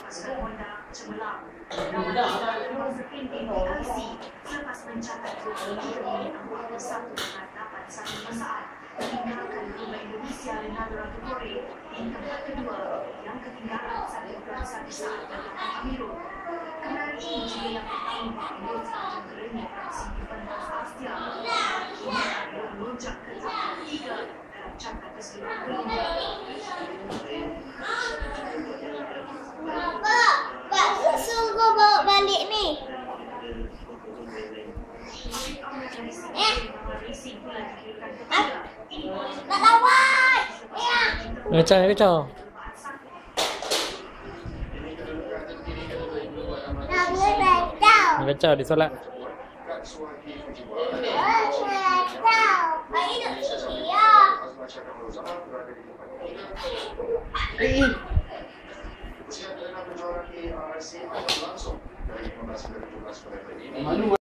pasukan Honda cemerlang. Lawan kita memang sepinting PIC selepas mencatat 2 menit 41 persaat meninggalkan rumah Indonesia Ronaldo Ratugore di tempat kedua yang ketinggalan 1 saat melawan Amirul. Kemenangan ini juga yang pertama Amirul sepanjang kerana praksi Juventus Astia kini Amirul melonjak ke tahap 3 dalam carta keseluruhan dunia. Pak, suruh bawa balik ni. Nak lawan. Kacau. Kacau di solat. Malu